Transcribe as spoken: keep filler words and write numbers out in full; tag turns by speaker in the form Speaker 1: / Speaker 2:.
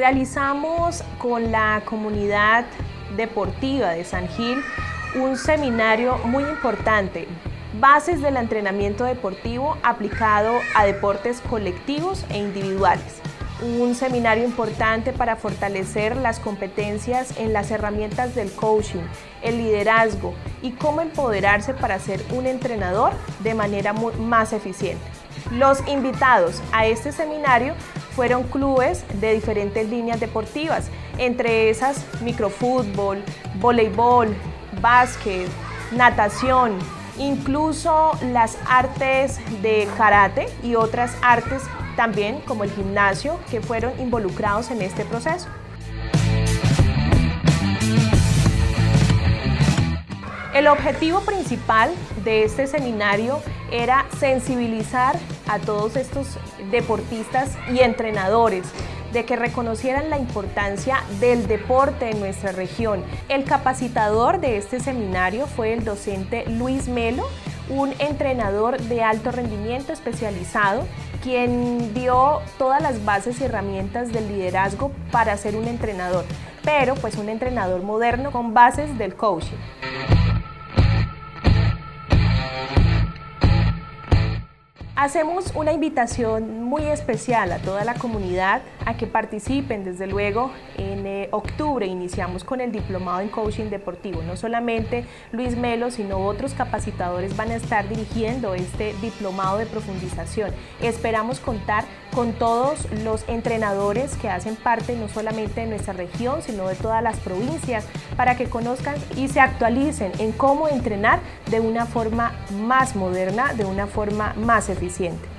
Speaker 1: Realizamos con la comunidad deportiva de San Gil un seminario muy importante, Bases del entrenamiento deportivo aplicado a deportes colectivos e individuales. Un seminario importante para fortalecer las competencias en las herramientas del coaching, el liderazgo y cómo empoderarse para ser un entrenador de manera más eficiente. Los invitados a este seminario fueron clubes de diferentes líneas deportivas, entre esas microfútbol, voleibol, básquet, natación, incluso las artes de karate y otras artes también como el gimnasio que fueron involucrados en este proceso. El objetivo principal de este seminario era sensibilizar a todos estos deportistas y entrenadores de que reconocieran la importancia del deporte en nuestra región. El capacitador de este seminario fue el docente Luis Melo, un entrenador de alto rendimiento especializado, quien dio todas las bases y herramientas del liderazgo para ser un entrenador, pero pues un entrenador moderno con bases del coaching. Hacemos una invitación muy especial a toda la comunidad a que participen. Desde luego, en eh, octubre iniciamos con el diplomado en coaching deportivo. No solamente Luis Melo, sino otros capacitadores van a estar dirigiendo este diplomado de profundización. Esperamos contar con todos los entrenadores que hacen parte no solamente de nuestra región, sino de todas las provincias, para que conozcan y se actualicen en cómo entrenar de una forma más moderna, de una forma más eficiente.